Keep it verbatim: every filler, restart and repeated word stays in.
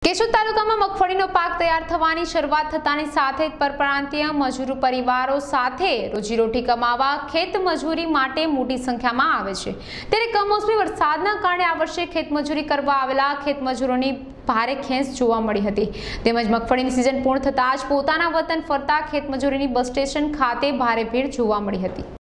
કેશોદ તાલુકામાં મગફળીનો પાક તૈયાર થવાની શરૂઆત થતાની સાથે જ પરપ્રાંતીય મજૂર પરિવારો સાથે રોજીરોટી કમાવા ખેત મજૂરી માટે મોટી સંખ્યામાં આવે છે। ત્યારે કમોસમી વરસાદના કારણે આ વર્ષે ખેતમજૂરી કરવા આવેલા ખેતમજૂરોની ભારે ખેંચ જોવા મળી હતી। તેમજ મગફળીની સિઝન પૂર્ણ થતાં જ પોતાના વતન ફરતા ખેતમજૂરીની બસ સ્ટેશન ખાતે ભારે ભીડ જોવા મળી હતી।